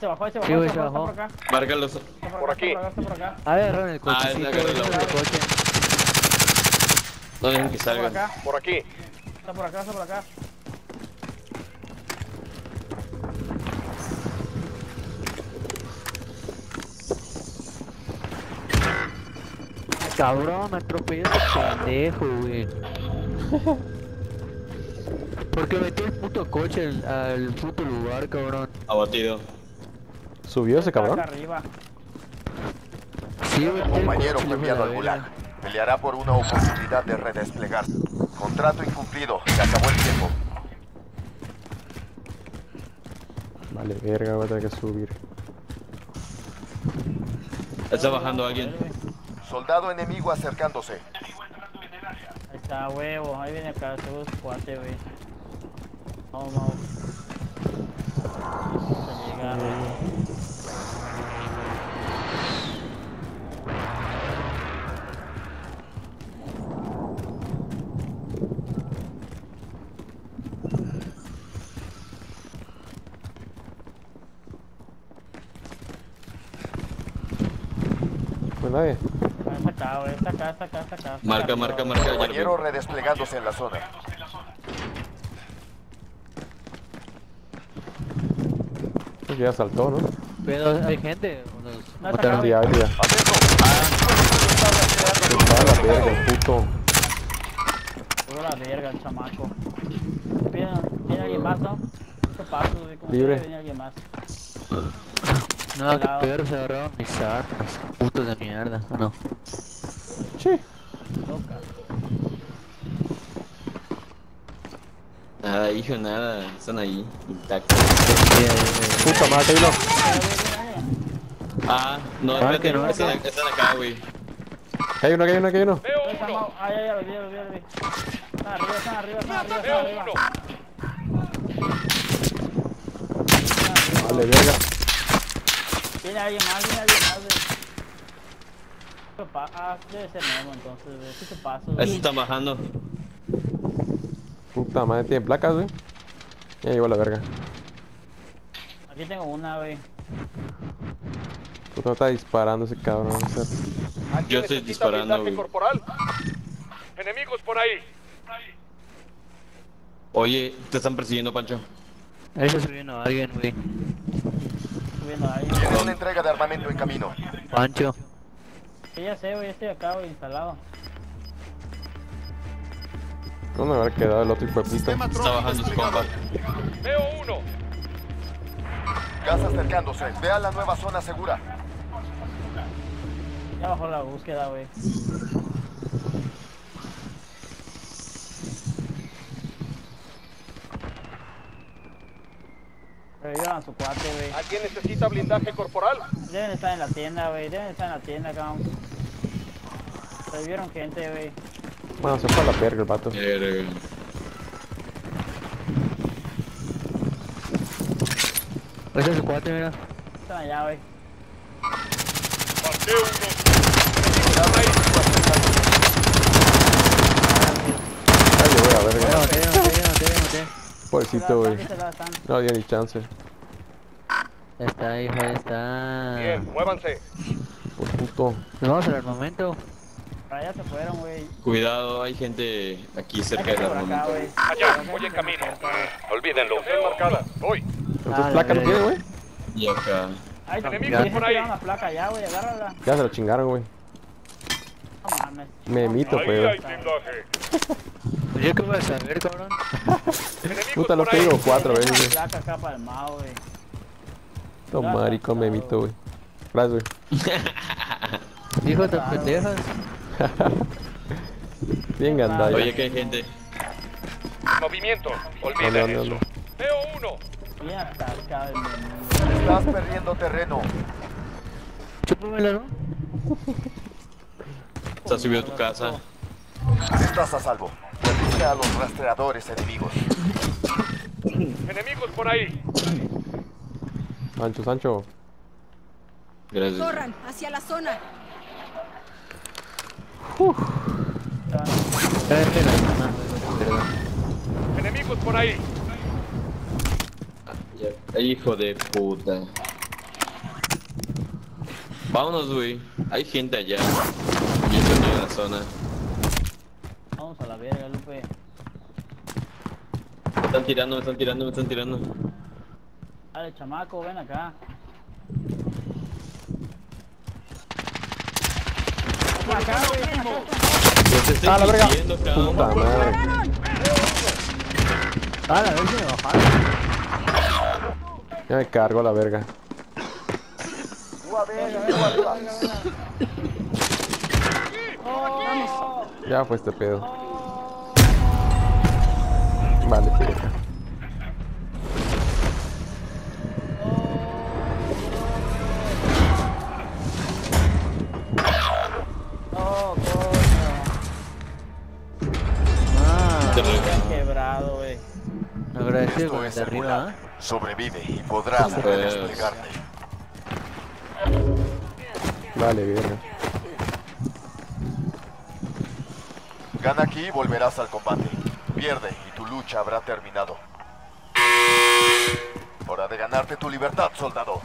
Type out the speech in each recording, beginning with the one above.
Se bajó, se bajó, Sí, güey, se se bajó, bajó. está por acá. Márcalos. Está Por aquí. Está por acá. Agarraron el cochecito, agarré la agarraron el otra. coche. No dejen que Está por salgan. acá. Por aquí. Está por acá, está por acá. Cabrón, me atropelló ese pendejo, güey. Porque metió el puto coche al puto lugar, cabrón. Abatido. ¿Subió ese cabrón? Acá arriba. Sí, güey, metió el Compañero coche, fue hijo de enviado la al Gulag. verga. Peleará por una oportunidad de redesplegarse. Contrato incumplido. Se acabó el tiempo. Vale, verga, voy a tener que subir. Está bajando alguien. Soldado enemigo acercándose. Ahí está, huevo. Ahí viene acá, seguro su cuate, güey. Vamos, vamos. Vamos a llegar, güey. No hay nadie. Está acá, güey. Está acá, está acá, está acá. Marca, marca, marca. Ya lo Compañero vi. redesplegándose en la zona. Creo que ya saltó, ¿no? Pero hay gente. No, está mataron. acá, Sí, hay ya. ¡Atento! Está la verga, el puto. Puro la verga, el chamaco. ¿Viene alguien más, no? ¿Qué pasa, güey? ¿Cómo Libre. viene alguien más? No, que Lado. peor se agarraron mis armas. Putos de mierda. No. Sí. Loca. Nada, hijo, nada. Están ahí. Intactos. Puta madre, Taylor. Ah, no, Marca, espérate. marca. Están acá, güey. Que hay uno, que hay uno, que hay uno. Veo Ahí está, uno. Mau. Ah, ya lo vi, ya lo vi, ya lo vi. Están arriba, están arriba, están arriba, están Veo arriba. uno. Vale, verga. Viene alguien más, güey. Ah, debe ser Memo entonces, güey. ¿Qué te pasa, Estos güey? están bajando. Puta madre, tiene placas, güey. Ya llegó la verga. Aquí tengo una, güey. Puta, está disparando ese cabrón. O sea, Aquí Yo estoy necesita disparando, blindaje güey. corporal. Enemigos por ahí. Oye, te están persiguiendo, Pancho. Ahí está subiendo alguien, güey. Subiendo a alguien. Tiene una entrega de armamento en camino. Pancho. Sí, ya sé, güey. Estoy acá, güey, instalado. ¿dónde me habrá quedado el otro hijo de puta? Está bajando su compa. Veo uno. Gas acercándose. Vea la nueva zona segura. Ya bajó la búsqueda, güey. Revivieron a su cuate, güey. ¿Alguien necesita blindaje corporal? Deben estar en la tienda, güey. Deben estar en la tienda, cabrón. Revivieron gente, güey. Bueno, se fue a la verga el vato. Verga. Ese es su cuate, mira. Están allá, güey. Marqué uno. Ya llegó la verga. Maté. Pobrecito, güey. Están. No había ni chance. Ya está, hijo, ya está. Bien, muévanse. Por puto. Nos vamos al armamento. Para allá se fueron, güey. Cuidado, hay gente aquí Hay cerca gente del por acá, armamento. güey. Allá, voy en camino. Olvídenlo. Posición marcada. Voy. ¿Entonces la placa no verga. tiene, güey? Y acá. Ay, Enemigos ya por se ahí. tiraron la placa allá, güey. Agárrala. Ya se lo chingaron, güey. No mames. Memito, Ahí pues. hay blindaje. Pues yo qué voy a saber, cabrón. Enemigos Puta, lo por que ahí. digo 4 Tiene veces, una güey. placa acá para el Mao, güey. No, marico, memito, güey. Gracias, güey. Hijo de pendejas. Bien gandalla. Oye, que hay gente. Movimiento. ¿Dónde, Olviden dónde, eso. dónde? Veo uno. Bien atascado el menú. Estás perdiendo terreno. Chúpamela, ¿no? Está subido a tu casa. Estás a salvo. Reduce a los rastreadores enemigos. Enemigos por ahí. Sancho. Gracias. Corran hacia la zona. Cállate la mano, perdón. Enemigos por ahí. Hijo de puta. Vámonos, güey. Hay gente allá. Yo estoy en la zona. Vamos a la verga, Lupe. Me están tirando, me están tirando, me están tirando. Dale, chamaco, ven acá. Ven acá, güey, ven acá. Yo te estoy ¡Ah, la verga! diciendo, cabrón. Puta madre. Ah, la vez me bajaron. Ya me cargo la verga. Ya fue este pedo. Vale, verga. Oh, coño. Ah, Te re- Quebrado, güey. agradecido Esto con el es de arriba, segura. Sobrevive y podrás Pues. redesplegarte. Vale, verga. Gana aquí y volverás al combate. Pierde y tu lucha habrá terminado. Hora de ganarte tu libertad, soldado.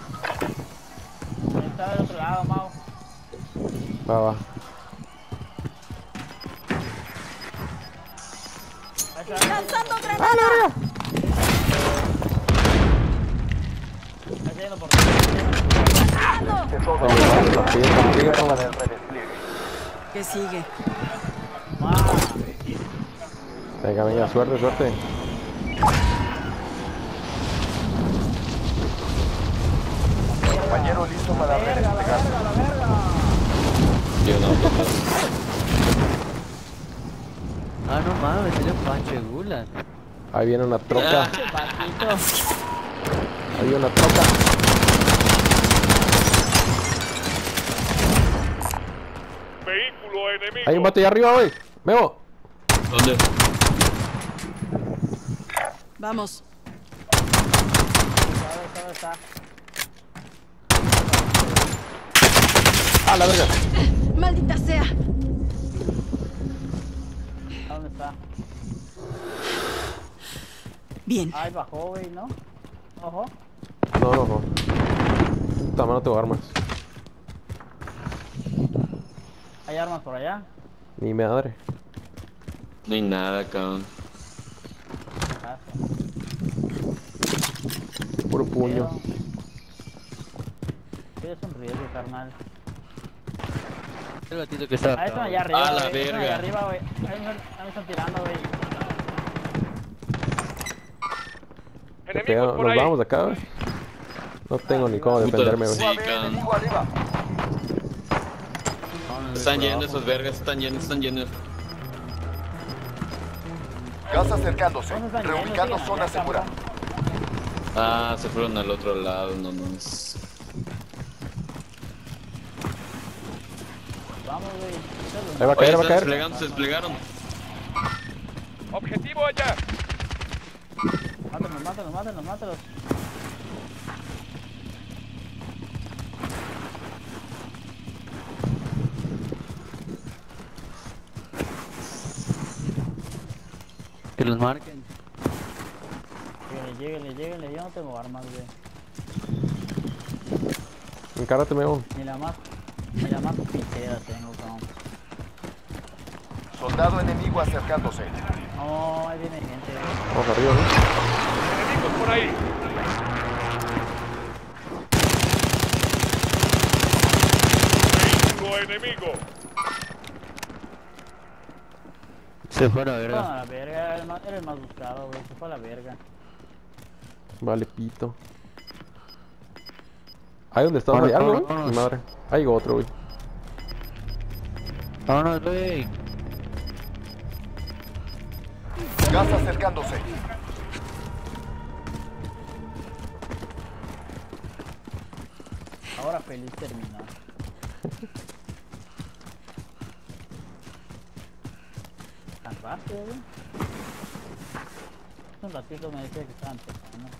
Está del otro lado, Mau. Va, va. Ahí está. ¡Lanzando granada! Está yendo por Oye, rapidito, toma. ¿Qué sigue? Venga, venga, suerte, suerte. Compañero listo para redesplegarse. Yo no, Ah, no mames, tiene un panche gulas. Ahí viene una troca. Patito. Ahí viene una troca. Vehículo enemigo. Hay un vato allá arriba, güey. Memo. ¿dónde? Vamos. ¿Dónde está? Ah, la verga. ¡Maldita sea! ¿Dónde está? Bien. Ay, bajó, güey, ¿no? Ojo. No, no, no. Puta, no tengo armas. ¿Hay armas por allá? Ni madre. No hay nada, cabrón. Puro puño. Es un riesgo, carnal. El gatito que está Ah, están allá acá. arriba, A la güey. Están allá verga. arriba, güey. Ahí me están tirando, güey. ¿Qué Enemigos pedo? por ¿Nos ahí. vamos de acá, güey? No tengo ni cómo defenderme, güey. Sí, cabrón. Enemigo arriba. Están yendo esos vergas, están yendo, están yendo. Gas acercándose. ¿Dónde están Reubicando yendo? zona Sigan segura. allá, Ah, se fueron al otro lado, no más. Vamos, güey. Ahí va a Oye, caer, va a están caer. desplegando, se desplegaron. Objetivo allá. Mátalos, mátalos, mátalos, mátalos. Que los marquen. Lléguenle. Yo no tengo armas, güey. Encárate, Memo. Ni la más pitera tengo, cabrón. Soldado enemigo acercándose. No, ahí viene gente, güey. Vamos arriba, ¿no? Enemigos por ahí. Vehículo enemigo. Se fue a la No, verga. a la verga, era el más buscado, güey. Se fue a la verga. Vale, pito. Ahí donde está, Vámonos, hay algo, vámonos, güey. Mi vámonos. madre. Hay otro, güey. Vámonos, güey. Gas acercándose. Ahora feliz terminó. Tan rápido, güey. Hace un ratito me decía que estaban empezando.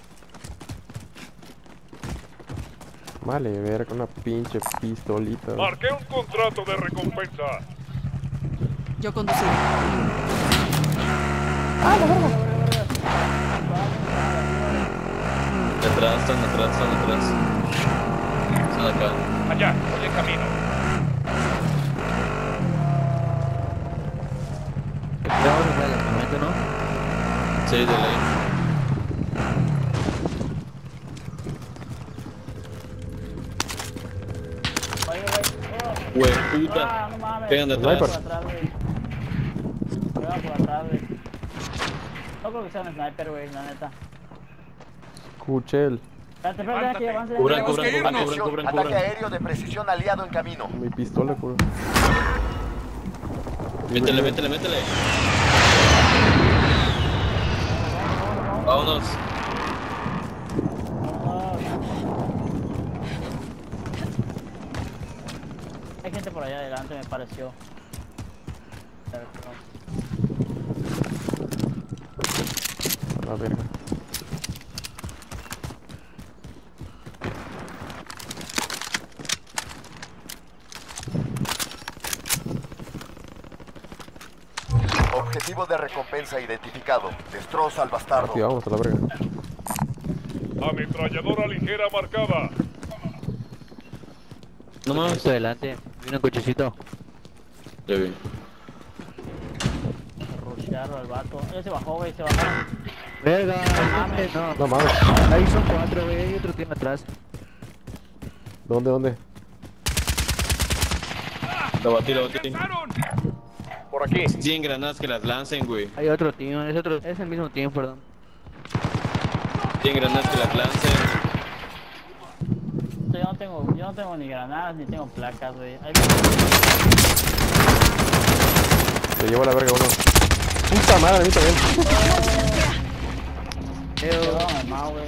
Vale, ver con una pinche pistolita. güey. Marqué un contrato de recompensa. Yo conduciré. De atrás, están atrás, están atrás. Están uno acá. Allá, voy en camino. Vamos a entrar al campamento, ¿no? Sí, de ley. Oye, Güey, Ah, puta. no mames. Pegan de Pegan atrás. por atrás, güey. Pegan por atrás, güey. No creo que sea un sniper, güey, la neta. Escuché el... Espérate, que avance. Cubran, Tenemos que cubran, cubran, irnos. cubran, Ataque cubran. aéreo de precisión aliado en camino. Mi pistola, cura. Métele, métele, métele. Vámonos. Hay gente por allá adelante, me pareció. La verga. Objetivo de recompensa identificado. Destroza al bastardo. Aquí vamos a la verga. Ametralladora ligera marcada. No mames. Esto adelante. Viene un cochecito. Ya vi. Rushearon al vato. Se bajó, güey, se bajó. Verga, no. No mames. Ahí son 4, güey. Hay otro tiene atrás. ¿Dónde? Lo batí, lo batí. Por aquí. 100 granadas que las lancen, güey. Hay otro team, es el mismo team, perdón. 100 granadas que las lancen. Yo no tengo ni granadas ni tengo placas, güey. Se llevó la verga uno. Puta madre, a mí también. Güey.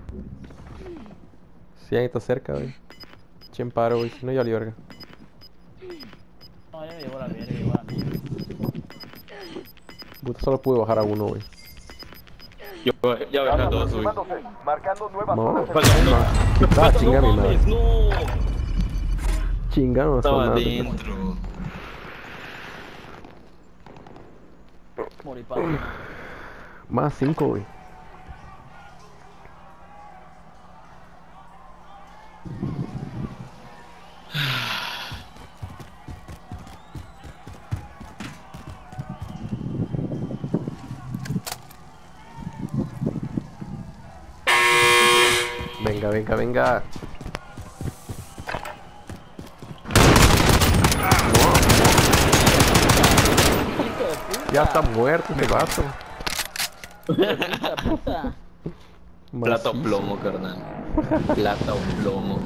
Sí, ahí está cerca, güey. Chen paro, güey. Si no, ya le verga. No, ya me llevó la verga, igual a mí. Puta, solo pude bajar a uno, güey. Yo ya bajé a dos, güey. Aproximándose, marcando nuevas No, zonas de Falta uno. Ah, chinga mi madre. mames, no. Chingaron hasta Estaba madre. adentro. Morí para. Más 5, güey. Venga, venga, venga. Ya está muerto este vato. Puta. Plata o Macizo. plomo, carnal. Plata o plomo.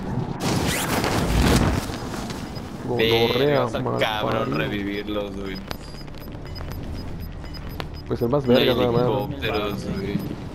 Gonorrea, Vas a mal cabrón parido. revivirlos, güey. Pues el más No hay verga, nada más. helicópteros, güey.